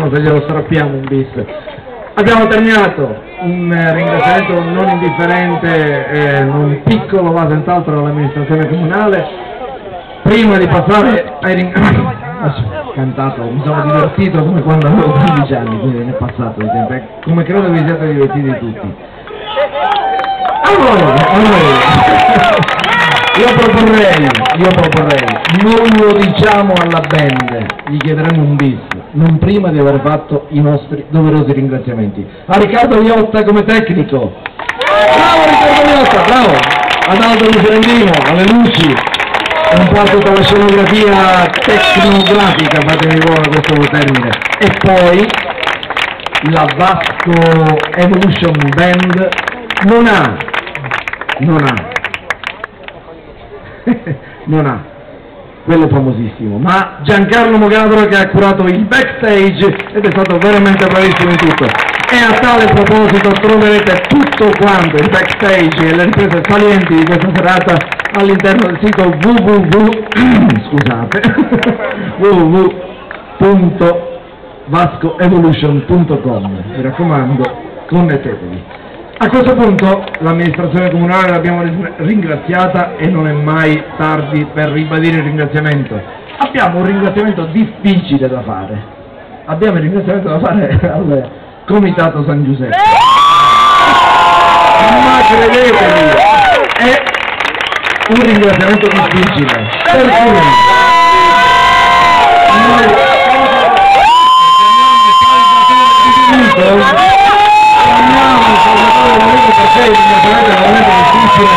no se glielo strappiamo un bis. Abbiamo terminato, un ringraziamento non indifferente, non piccolo, ma senz'altro all'amministrazione comunale. Prima di passare ai ringraziamenti, cantato, mi sono divertito come quando avevo 15 anni, quindi ne è passato di tempo, come credo vi siate divertiti tutti. Allora, io proporrei, non lo diciamo alla band, gli chiederemo un bis, non prima di aver fatto i nostri doverosi ringraziamenti. A Riccardo Viotta come tecnico, bravo Riccardo Viotta, bravo, ad Aldo Lucerendino, alle luci, un po' tutta la scenografia tecnografica, fatemi buono questo termine, e poi la Vasco Evolution Band non ha quello famosissimo, ma Giancarlo Mogadro che ha curato il backstage ed è stato veramente bravissimo in tutto. E a tale proposito troverete tutto quanto il backstage e le riprese salienti di questa serata all'interno del sito www.vascoevolution.com. Mi raccomando, connettetevi. A questo punto l'amministrazione comunale l'abbiamo ringraziata e non è mai tardi per ribadire il ringraziamento. Abbiamo un ringraziamento difficile da fare. Abbiamo il ringraziamento da fare al Comitato San Giuseppe. Ma credetemi, è un ringraziamento difficile. Per cui perché il ringraziamento è veramente difficile,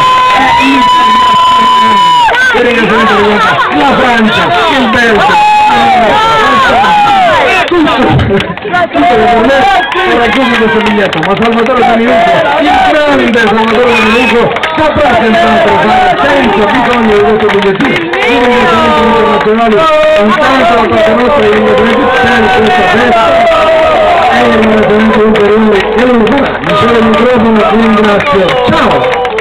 il ringraziamento riguarda la Francia, il Belgio, tutto per me è raggiunto questo biglietto, ma Salvatore Daminucco, il grande Salvatore Daminucco, saprà senz'altro fare senza bisogno di questo bigliettino. I ringraziamenti internazionali, intanto da parte nostra, i ringraziamenti per questa festa. È un ringraziamento ulteriore che non farà, mi c'è il microfono, vi ringrazio, ciao!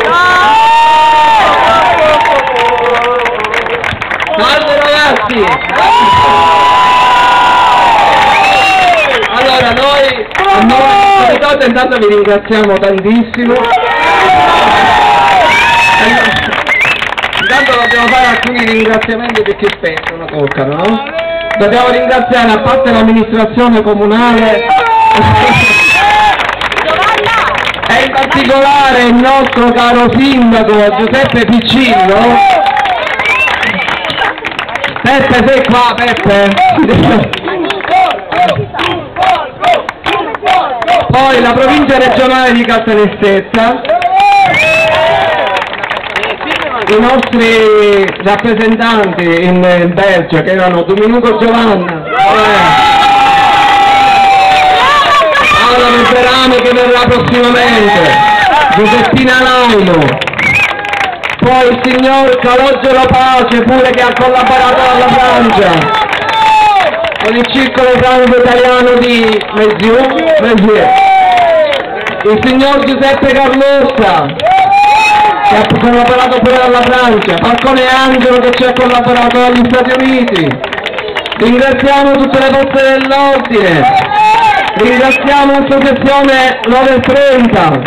Salve ragazzi! Allora noi intanto vi ringraziamo tantissimo. Intanto dobbiamo fare alcuni ringraziamenti perché spesso non toccano, no? Dobbiamo ringraziare a parte l'amministrazione comunale e in particolare il nostro caro sindaco Giuseppe Piccillo. Peppe, sei qua Peppe? Poi la provincia regionale di Caltanissetta, i nostri rappresentanti in Belgio che erano Domenico Giovanna, Paola Meberame che verrà prossimamente, Giuseppina Laino, poi il signor Calogero Pace pure che ha collaborato alla Francia, con il circolo franco-italiano di Messier, il signor Giuseppe Carlossa che ha collaborato pure alla Francia, Falcone Angelo che ci ha collaborato dagli Stati Uniti. Ringraziamo tutte le forze dell'ordine, ringraziamo l'associazione 930,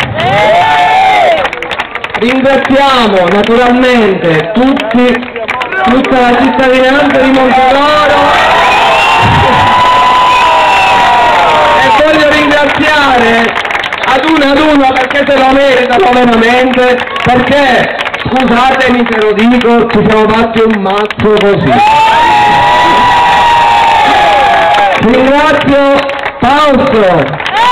ringraziamo naturalmente tutta la cittadinanza di Monteloro e voglio ringraziare ad uno perché se lo meritano veramente, perché scusatemi se lo dico, ci siamo fatti un mazzo così. Ringrazio Fausto,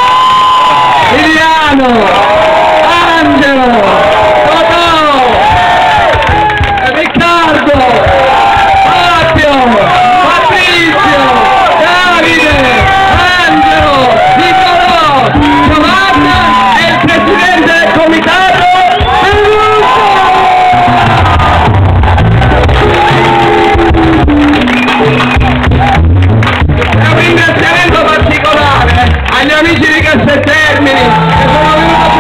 Liliano, Angelo, Totò, Riccardo, Fabio, Patrizio, Davide, Angelo, Nicolò, Giovanna e il presidente del comitato un ringraziamento particolare agli amici di Casteltermini che sono venuti a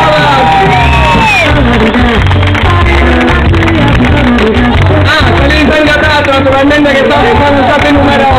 trovarci. Quelli di San Gatato naturalmente che sono stati numerosi.